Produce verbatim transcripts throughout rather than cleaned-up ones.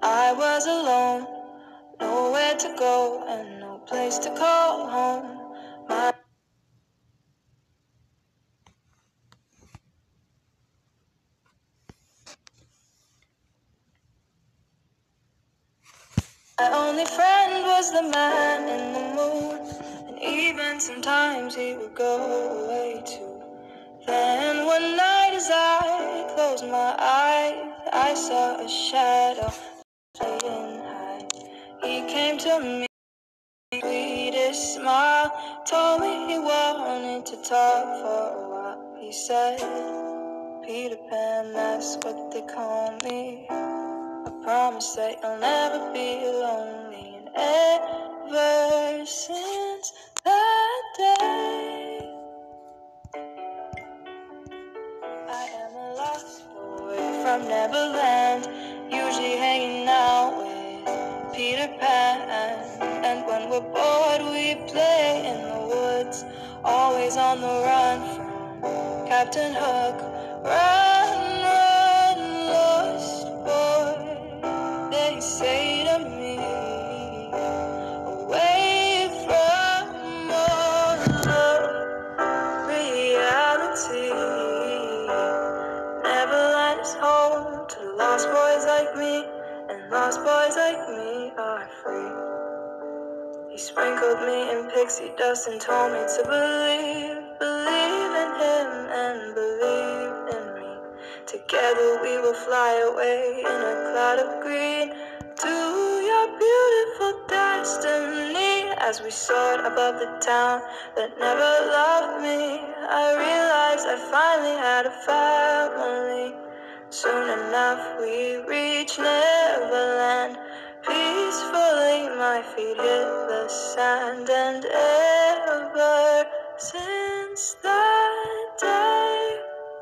I was alone, nowhere to go and no place to call home. My My only friend was the man in the moon, and even sometimes he would go away too. Then one night as I closed my eyes, I saw a shadow playing high. He came to me, sweetest smile, told me he wanted to talk for a while. He said, Peter Pan, that's what they call me. I promise that you'll never be lonely. And ever since that day, I am a lost boy from Neverland, usually hanging out with Peter Pan. And when we're bored, we play in the woods, always on the run from Captain Hook. Run, run, lost boy, they say to me, away from all of reality. Neverland is home to lost boys like me, and lost boys like me are free. He sprinkled me in pixie dust and told me to believe, believe in him and believe in me. Together we will fly away in a cloud of green to your beautiful destiny. As we soared above the town that never loved me, I realized I finally had a family. Soon enough we reached Neverland. Peacefully my feet hit the sand, and ever since that day,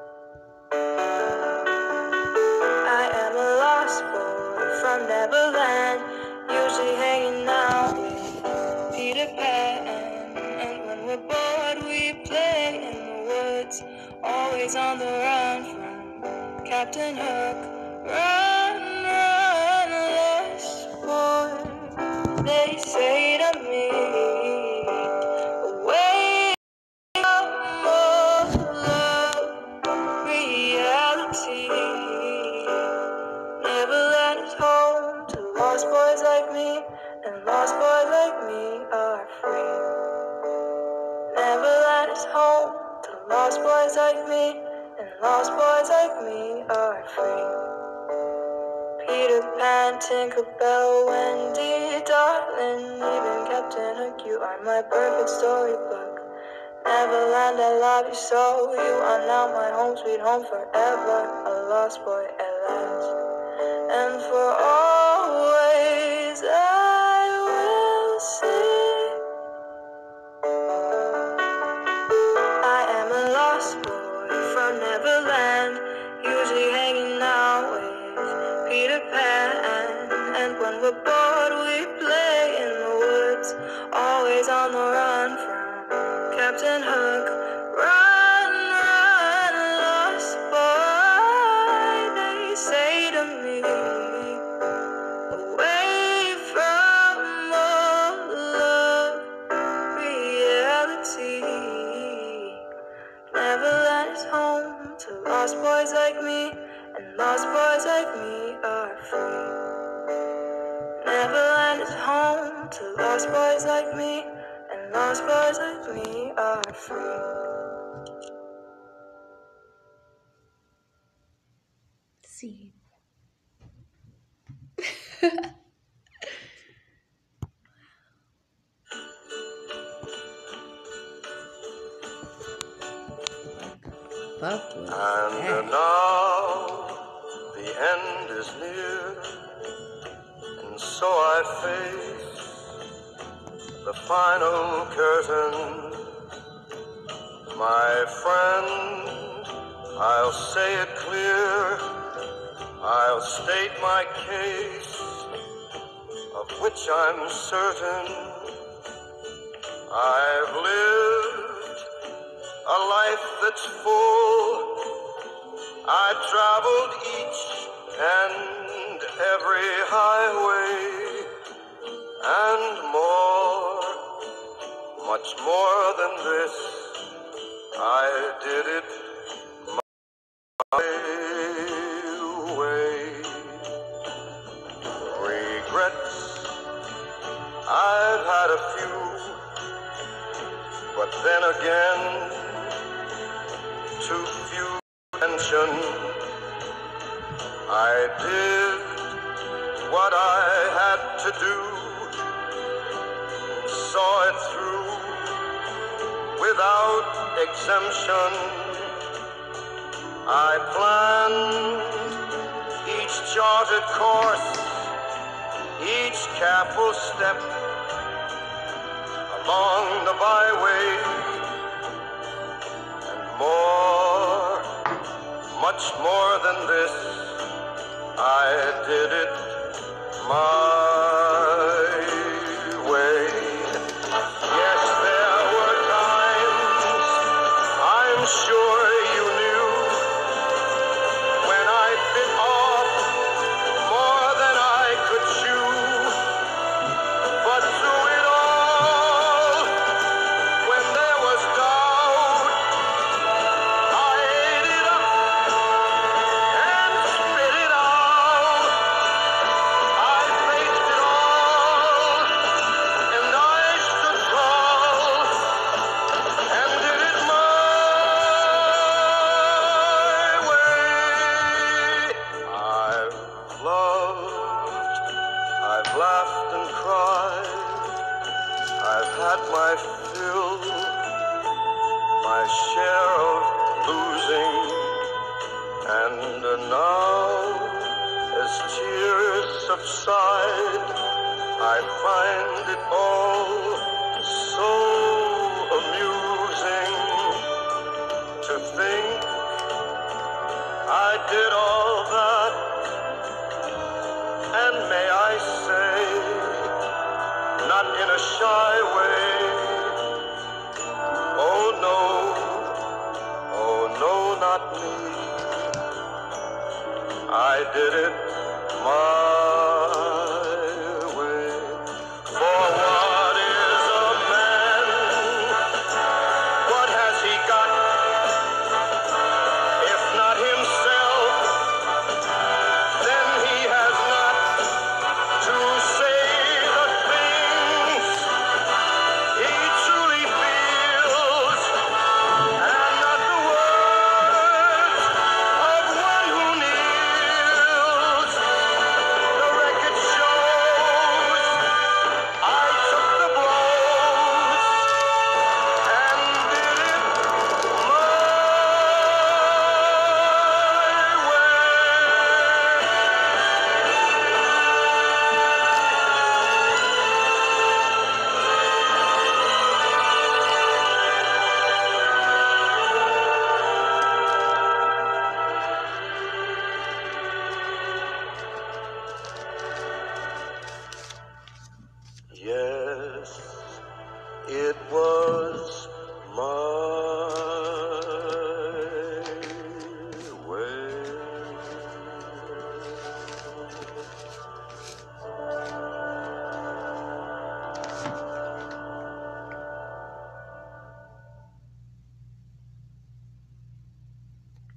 I am a lost boy from Neverland, usually hanging out with Peter Pan. And when we're bored, we play in the woods, always on the run from Captain Hook. Run, run, lost boy, they say to me, away from all of reality. Neverland is home to lost boys like me, and lost boys like me are free. Neverland is home to lost boys like me, and lost boys like me are free. Peter Pan, Tinkerbell, Wendy, darling, even Captain Hook, you are my perfect storybook. Neverland, I love you so, you are now my home, sweet home forever, a lost boy at last. And for always I will sing, I am a lost boy from Neverland, usually hanging out with Peter Pan. And when we're bored, we play in the woods, always on the run from Captain Hook. Run, run, lost boy, they say to me, away from all of reality. Neverland is home to lost boys like me, and lost boys like me are free. Neverland is home to lost boys like me, and lost boys like me are free. See. And now the end is near, and so I face the final curtain. My friend, I'll say it clear, I'll state my case, of which I'm certain. I've lived a life that's full. I traveled each and every highway and more, much more than this. I did it my way. Regrets, I've had a few, but then again, too few to mention. I did what I had to do, saw it through without exemption. I planned each charted course, each careful step along the byway, and more, much more than this, I did it my way. Yes, there were times, I'm sure you knew, when I bit off more than I could chew. But through it all, when there was doubt, I ate it up and spit it out. I faced it all, and I stood tall, and did it my way. I've loved, I've laughed and cried, I've had my fill, my share of losing, and now, as tears subside, I find it all so amusing to think I did all that, and may I say, not in a shy way, oh no, oh no, not me. I did it my